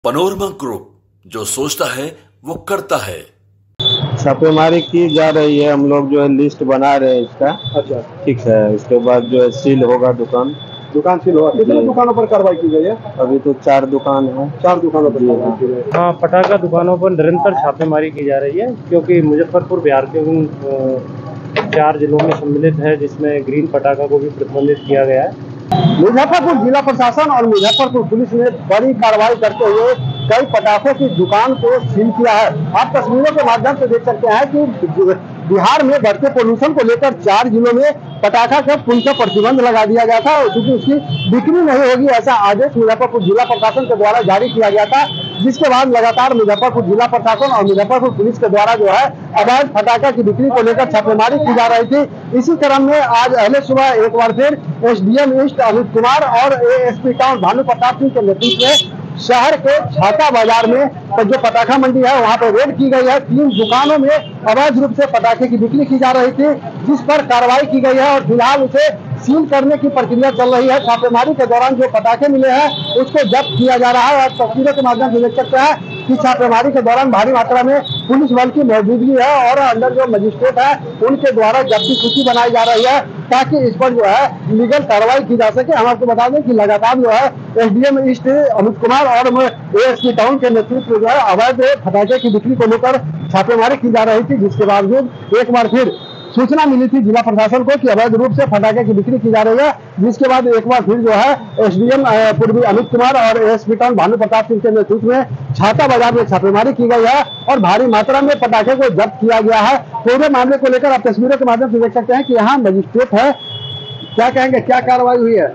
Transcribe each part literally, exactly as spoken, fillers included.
Panorama group, जो सोचता है वो करता है। छापेमारी की जा रही है। हम लोग जो है लिस्ट बना रहे हैं इसका। अच्छा, ठीक है। इसके बाद जो है सील होगा दुकान दुकान सील होगा। कितने दुकानों पर कार्रवाई की गई है? अभी तो चार दुकान है। चार दुकानों पर जी कार्रवाई की गई है। हाँ, पटाखा दुकानों पर निरंतर छापेमारी की जा रही है, क्योंकि मुजफ्फरपुर बिहार के उन अ, चार जिलों में सम्मिलित है, जिसमें ग्रीन पटाखा को भी प्रतिबंधित किया गया है। मुजफ्फरपुर जिला प्रशासन और मुजफ्फरपुर पुलिस ने बड़ी कार्रवाई करते हुए कई पटाखों की दुकान को सील किया है। आप तस्वीरों के माध्यम से देख सकते हैं कि बिहार में बढ़ते पोल्यूशन को लेकर चार जिलों में पटाखा के पूर्ण प्रतिबंध लगा दिया गया था, क्योंकि उसकी बिक्री नहीं होगी, ऐसा आदेश मुजफ्फरपुर जिला प्रशासन के द्वारा जारी किया गया था। जिसके बाद लगातार मुजफ्फरपुर जिला प्रशासन और मुजफ्फरपुर पुलिस के द्वारा जो है अवैध पटाखा की बिक्री को लेकर छापेमारी की जा रही थी। इसी क्रम में आज अहले सुबह एक बार फिर एसडीएम ईस्ट अमित कुमार और एएसपी टाउन भानु प्रताप सिंह के नेतृत्व में शहर के छाता बाजार में जो पटाखा मंडी है वहां पर रेड की गई है। तीन दुकानों में अवैध रूप से पटाखे की बिक्री की जा रही थी, जिस पर कार्रवाई की गई है और फिलहाल उसे सील करने की प्रक्रिया चल रही है। छापेमारी के दौरान जो पटाखे मिले हैं उसको जब्त किया जा रहा है। और तस्वीरों के माध्यम से देख सकते हैं कि छापेमारी के दौरान भारी मात्रा में पुलिस बल की मौजूदगी है और अंदर जो मजिस्ट्रेट है उनके द्वारा जब्ती सूची बनाई जा रही है, ताकि इस पर जो है लीगल कार्रवाई की जा सके। हम आपको बता दें कि लगातार जो है एसडीएम ईस्ट अमित कुमार और एएसपी टाउन के नेतृत्व में जो है अवैध पटाखे की बिक्री को लेकर छापेमारी की जा रही थी, जिसके बावजूद एक बार फिर सूचना मिली थी जिला प्रशासन को कि अवैध रूप से पटाखे की बिक्री की जा रही है। जिसके बाद एक बार फिर जो है एसडीएम पूर्वी अमित कुमार और एएसपी टाउन भानु प्रताप सिंह के नेतृत्व में छाता बाजार में छापेमारी की गई है और भारी मात्रा में पटाखे को जब्त किया गया है। पूरे मामले को लेकर आप तस्वीरों के माध्यम से देख सकते हैं कि यहाँ मजिस्ट्रेट है। क्या कहेंगे, क्या कार्रवाई हुई है?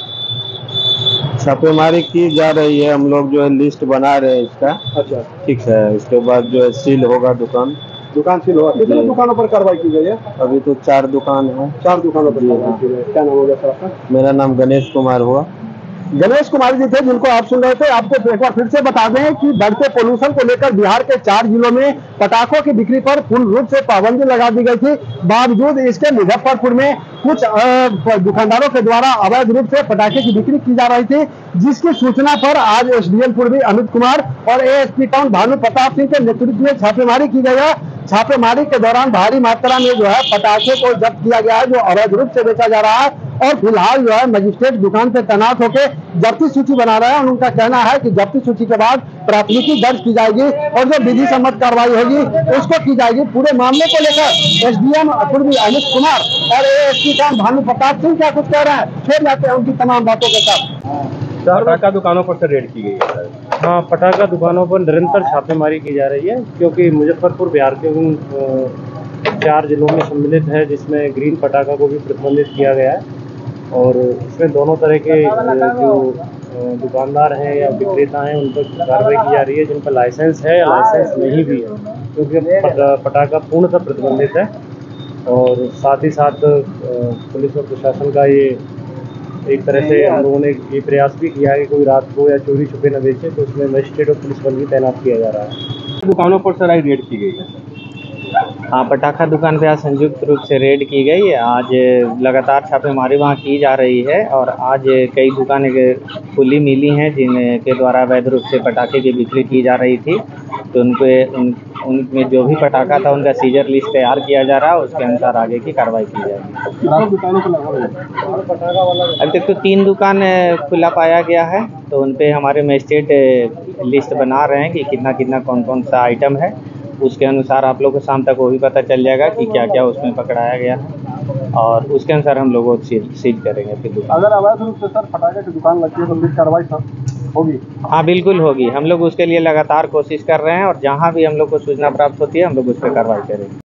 छापेमारी की जा रही है। हम लोग जो है लिस्ट बना रहे हैं इसका। अच्छा, ठीक है। इसके बाद जो है सील होगा दुकान दुकान सील होगा। कितने दुकानों पर कार्रवाई की गई है? अभी तो चार दुकान है। चार दुकानों पर कार्रवाई की गई है। क्या नाम होगा सर आपका? मेरा नाम गणेश कुमार हुआ। गणेश कुमार जी थे जिनको आप सुन रहे थे। आपको एक बार फिर से बता दें कि बढ़ते पोल्यूशन को लेकर बिहार के चार जिलों में पटाखों की बिक्री पर पूर्ण रूप से पाबंदी लगा दी गई थी। बावजूद इसके मुजफ्फरपुर में कुछ दुकानदारों के द्वारा अवैध रूप से पटाखे की बिक्री की जा रही थी, जिसकी सूचना पर आज एसडीएम पूर्वी अमित कुमार और एएसपी टाउन भानु प्रताप सिंह के नेतृत्व में छापेमारी की गई है। छापेमारी के दौरान भारी मात्रा में जो है पटाखे को जब्त किया गया है, जो अवैध रूप से बेचा जा रहा है। और फिलहाल जो है मजिस्ट्रेट दुकान पे तैनात होकर जब्ती सूची बना रहे हैं और उनका कहना है कि जब्ती सूची के बाद प्राथमिकी दर्ज की जाएगी और जो विधि सम्मत कार्रवाई होगी उसको की जाएगी। पूरे मामले को लेकर एसडीएम पूर्वी अमित कुमार और एएसपी टाउन भानु प्रताप सिंह क्या कुछ कह रहे हैं, फिर जाते हैं उनकी तमाम बातों के साथ। पटाखा दुकानों पर रेड की गई है। हाँ, पटाखा दुकानों पर निरंतर छापेमारी की जा रही है, क्योंकि मुजफ्फरपुर बिहार के उन अ, चार जिलों में सम्मिलित है, जिसमें ग्रीन पटाखा को भी प्रतिबंधित किया गया है। और इसमें दोनों तरह के जो दुकानदार हैं या विक्रेता हैं उन पर कार्रवाई की जा रही है, जिन पर लाइसेंस है या लाइसेंस नहीं भी है, क्योंकि पटाखा पूर्णतः प्रतिबंधित है। और साथ ही साथ पुलिस और प्रशासन का ये एक तरह से हम लोगों ने ये प्रयास भी किया है कि कोई रात को या चोरी छुपे न बेचे, तो उसमें मजिस्ट्रेट और पुलिस बल भी तैनात किया जा रहा है। दुकानों पर सर रेड की गई है। हाँ, पटाखा दुकान पे आज संयुक्त रूप से रेड की गई। आज लगातार छापेमारी वहाँ की जा रही है और आज कई दुकानें खुली मिली हैं जिनके द्वारा अवैध रूप से पटाखे की बिक्री की जा रही थी। तो उनके उन उनमें जो भी पटाखा था उनका सीजर लिस्ट तैयार किया जा रहा है, उसके अनुसार आगे की कार्रवाई की जाएगी। दुकानों को लगा अभी तक तो तीन दुकान खुला पाया गया है, तो उन पे हमारे मजिस्ट्रेट लिस्ट बना रहे हैं कि कितना कितना कौन कौन सा आइटम है। उसके अनुसार आप लोग को शाम तक वो भी पता चल जाएगा कि क्या क्या उसमें पकड़ाया गया है और उसके अनुसार हम लोग सील सील करेंगे। फिर अगर अवैध रूप से सर पटाखे की दुकान लगती है तो फिर कार्रवाई होगी? हाँ, बिल्कुल होगी। हम लोग उसके लिए लगातार कोशिश कर रहे हैं और जहाँ भी हम लोग को सूचना प्राप्त होती है हम लोग उस पर कार्रवाई करेंगे।